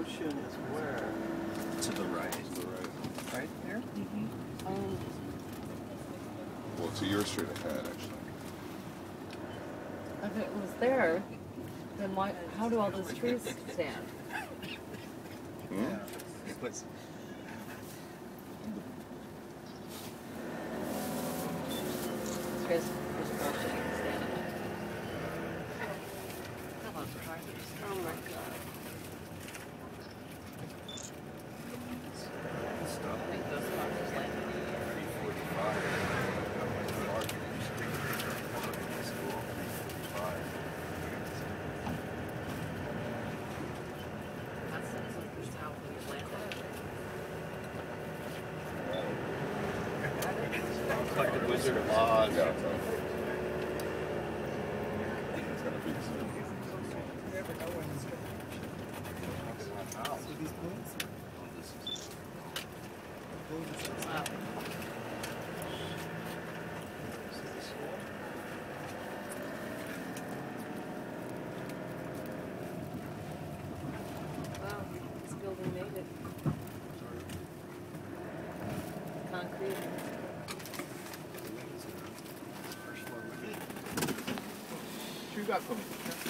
ocean is where? To the right. To the right. Right here? Mm-hmm. Well, to your straight ahead, actually. If it was there, then why? How do all those trees stand? Hmm? What's There's bullshit standing there. Come on, Carlos. Oh my God. I think those cars landed in the air. 3:45. That sounds like it's how we landed. Like the Wizard of Oz. Yeah, it's gonna be the same. Wow, this building made it. Concrete. What you got for me?